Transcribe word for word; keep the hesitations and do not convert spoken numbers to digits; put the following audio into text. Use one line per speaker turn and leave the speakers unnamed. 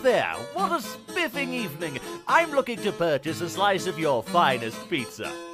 there, what a spiffing evening! I'm looking to purchase a slice of your finest pizza.